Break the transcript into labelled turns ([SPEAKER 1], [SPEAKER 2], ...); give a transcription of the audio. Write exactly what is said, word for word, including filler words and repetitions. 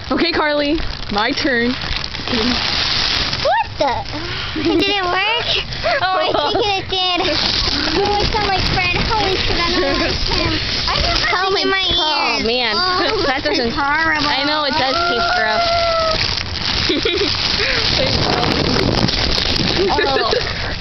[SPEAKER 1] Okay, Carly, my turn.
[SPEAKER 2] What the? Did it work? Oh, I think it did. Oh, I sound like Fred. Holy shit, I don't like him. I have something in my ears.
[SPEAKER 1] Oh, man.
[SPEAKER 2] Oh,
[SPEAKER 1] That doesn't...
[SPEAKER 2] horrible.
[SPEAKER 1] I know, it does taste gross. Oh.